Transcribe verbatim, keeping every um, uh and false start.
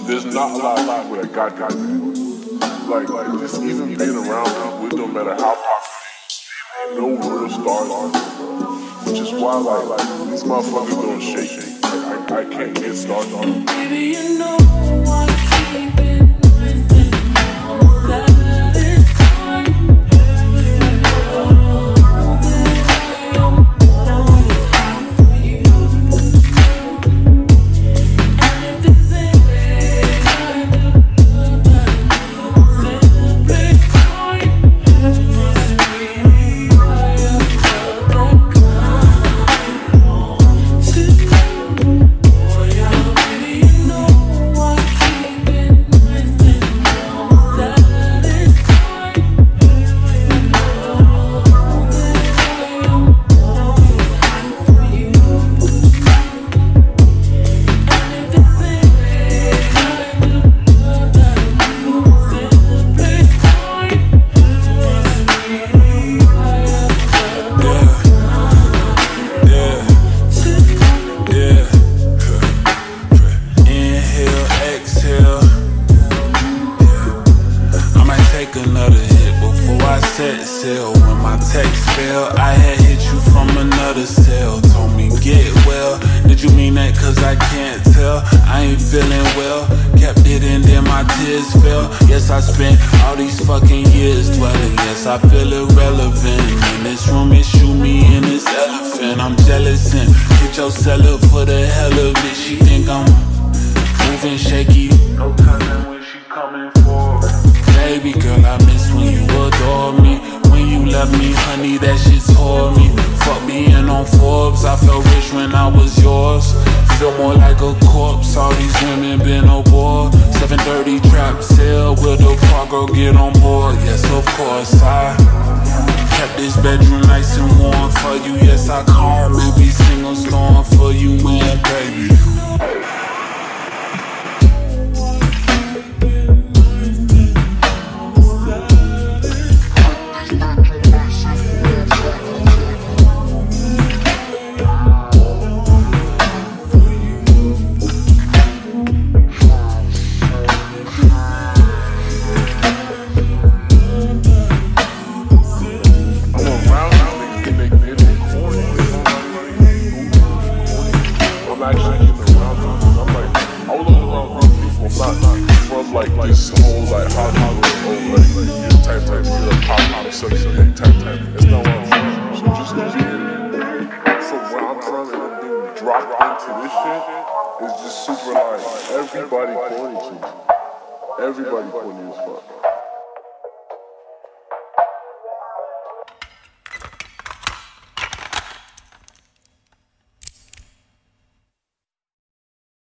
there's not a lot of people that got that. Like, like just even being around people, it don't matter how popular, they ain't no real stars on it. Which is why, like, like these motherfuckers don't shake. Like, I, I can't get started on them. Baby, you know I keep it within that it's time. Another hit before I set sail. When my text failed, I had hit you from another cell. Told me get well, did you mean that? Cause I can't tell. I ain't feeling well, kept it and then my tears fell. Yes, I spent all these fucking years dwelling. Yes, I feel irrelevant. In this room, it shoot me in this elephant. I'm jealous and hit your cellar for the hell of it. She think I'm moving shaky. No telling when she coming for. Baby girl, I miss when you adore me. When you left me, honey, that shit tore me. Fuck being on Forbes, I felt rich when I was yours. Feel more like a corpse, all these women been aboard. seven thirty trap sale, will the car girl get on board? Yes, of course, I kept this bedroom nice and warm for you. Yes, I calm every single storm for you, man, baby. Like this whole like Hollywood, oh like, like this type type of pop pop section type type. That's not what I'm saying. So just just get it. From where I'm from and being dropped into this shit is just super like everybody corny to me. Everybody corny as fuck.